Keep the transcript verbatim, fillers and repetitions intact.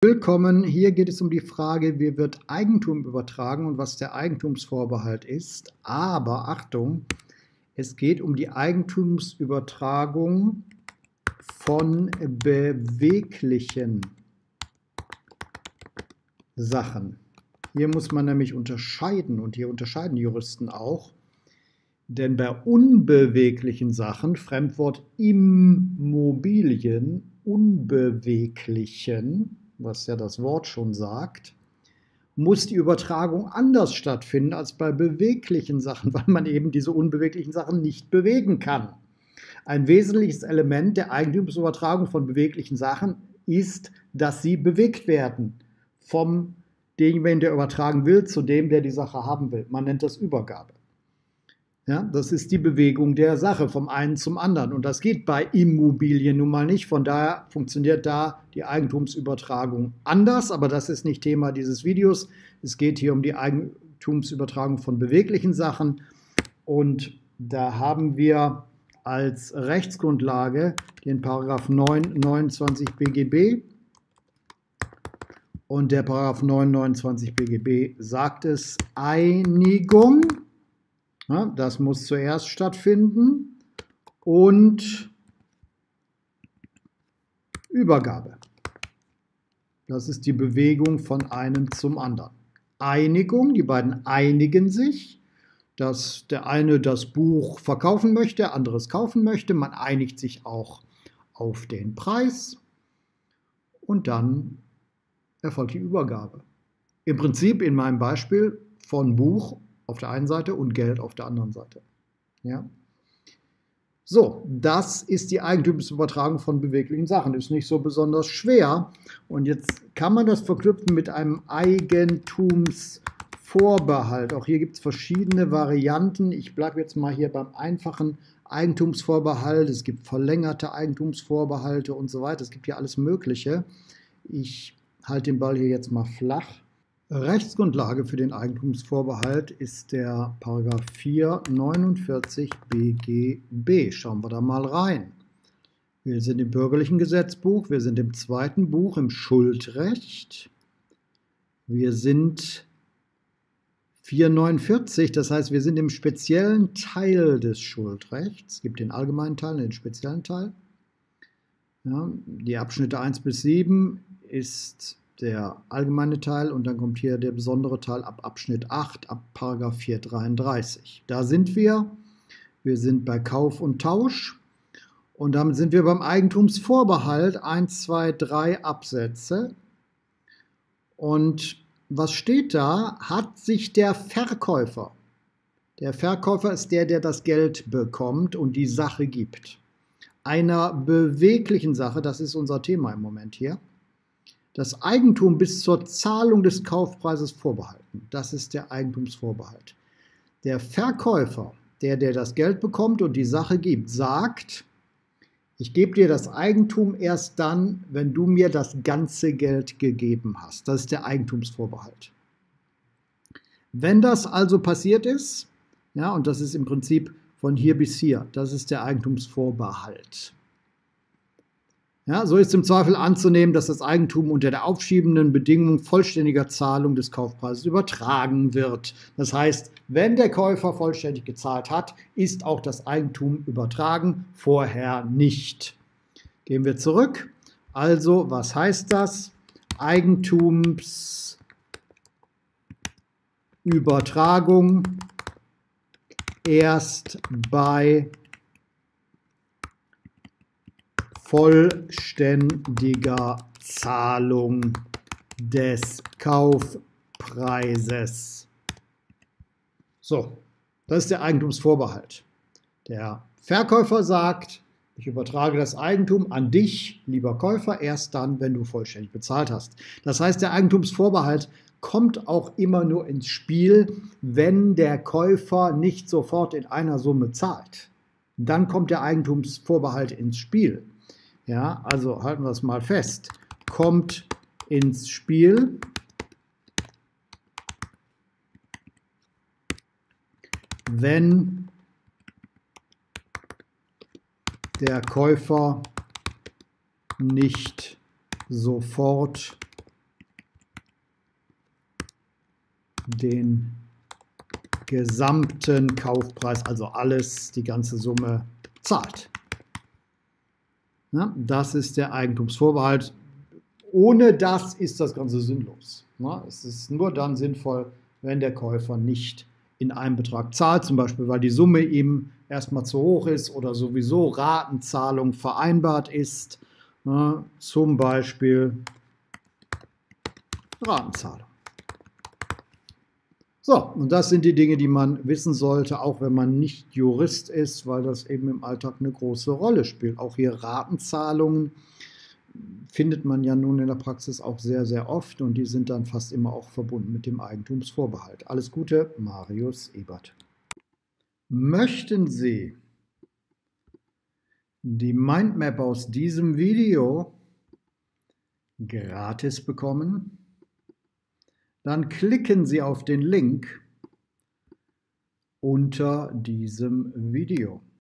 Willkommen, hier geht es um die Frage, wie wird Eigentum übertragen und was der Eigentumsvorbehalt ist. Aber Achtung, es geht um die Eigentumsübertragung von beweglichen Sachen. Hier muss man nämlich unterscheiden und hier unterscheiden die Juristen auch. Denn bei unbeweglichen Sachen, Fremdwort Immobilien, unbeweglichen, was ja das Wort schon sagt, muss die Übertragung anders stattfinden als bei beweglichen Sachen, weil man eben diese unbeweglichen Sachen nicht bewegen kann. Ein wesentliches Element der Eigentumsübertragung von beweglichen Sachen ist, dass sie bewegt werden. Vom demjenigen, der übertragen will, zu dem, der die Sache haben will. Man nennt das Übergabe. Ja, das ist die Bewegung der Sache vom einen zum anderen. Und das geht bei Immobilien nun mal nicht. Von daher funktioniert da die Eigentumsübertragung anders. Aber das ist nicht Thema dieses Videos. Es geht hier um die Eigentumsübertragung von beweglichen Sachen. Und da haben wir als Rechtsgrundlage den Paragraph neun neunundzwanzig B G B. Und der Paragraph neun neunundzwanzig B G B sagt es, Einigung. Ja, das muss zuerst stattfinden und Übergabe. Das ist die Bewegung von einem zum anderen. Einigung, die beiden einigen sich, dass der eine das Buch verkaufen möchte, der andere es kaufen möchte. Man einigt sich auch auf den Preis und dann erfolgt die Übergabe. Im Prinzip in meinem Beispiel von Buch auf der einen Seite und Geld auf der anderen Seite. Ja? So, das ist die Eigentumsübertragung von beweglichen Sachen. Ist nicht so besonders schwer. Und jetzt kann man das verknüpfen mit einem Eigentumsvorbehalt. Auch hier gibt es verschiedene Varianten. Ich bleibe jetzt mal hier beim einfachen Eigentumsvorbehalt. Es gibt verlängerte Eigentumsvorbehalte und so weiter. Es gibt hier alles Mögliche. Ich halte den Ball hier jetzt mal flach. Rechtsgrundlage für den Eigentumsvorbehalt ist der Paragraph vier neunundvierzig B G B. Schauen wir da mal rein. Wir sind im bürgerlichen Gesetzbuch, wir sind im zweiten Buch im Schuldrecht. Wir sind vier neunundvierzig, das heißt, wir sind im speziellen Teil des Schuldrechts. Es gibt den allgemeinen Teil und den speziellen Teil. Ja, die Abschnitte eins bis sieben ist der allgemeine Teil und dann kommt hier der besondere Teil ab Abschnitt acht, ab Paragraph vier dreiunddreißig. Da sind wir. Wir sind bei Kauf und Tausch und damit sind wir beim Eigentumsvorbehalt eins, zwei, drei Absätze. Und was steht da? Hat sich der Verkäufer, der Verkäufer ist der, der das Geld bekommt und die Sache gibt, einer beweglichen Sache, das ist unser Thema im Moment hier, das Eigentum bis zur Zahlung des Kaufpreises vorbehalten. Das ist der Eigentumsvorbehalt. Der Verkäufer, der, der das Geld bekommt und die Sache gibt, sagt, ich gebe dir das Eigentum erst dann, wenn du mir das ganze Geld gegeben hast. Das ist der Eigentumsvorbehalt. Wenn das also passiert ist, ja, und das ist im Prinzip von hier bis hier, das ist der Eigentumsvorbehalt. Ja, so ist im Zweifel anzunehmen, dass das Eigentum unter der aufschiebenden Bedingung vollständiger Zahlung des Kaufpreises übertragen wird. Das heißt, wenn der Käufer vollständig gezahlt hat, ist auch das Eigentum übertragen, vorher nicht. Gehen wir zurück. Also, was heißt das? Eigentumsübertragung erst bei vollständiger Zahlung des Kaufpreises. So, das ist der Eigentumsvorbehalt. Der Verkäufer sagt, ich übertrage das Eigentum an dich, lieber Käufer, erst dann, wenn du vollständig bezahlt hast. Das heißt, der Eigentumsvorbehalt kommt auch immer nur ins Spiel, wenn der Käufer nicht sofort in einer Summe zahlt. Dann kommt der Eigentumsvorbehalt ins Spiel. Ja, also halten wir es mal fest, kommt ins Spiel, wenn der Käufer nicht sofort den gesamten Kaufpreis, also alles, die ganze Summe zahlt. Ja, das ist der Eigentumsvorbehalt. Ohne das ist das Ganze sinnlos. Ja, es ist nur dann sinnvoll, wenn der Käufer nicht in einem Betrag zahlt, zum Beispiel weil die Summe ihm erstmal zu hoch ist oder sowieso Ratenzahlung vereinbart ist, ja, zum Beispiel Ratenzahlung. So, und das sind die Dinge, die man wissen sollte, auch wenn man nicht Jurist ist, weil das eben im Alltag eine große Rolle spielt. Auch hier Ratenzahlungen findet man ja nun in der Praxis auch sehr, sehr oft und die sind dann fast immer auch verbunden mit dem Eigentumsvorbehalt. Alles Gute, Marius Ebert. Möchten Sie die Mindmap aus diesem Video gratis bekommen? Dann klicken Sie auf den Link unter diesem Video.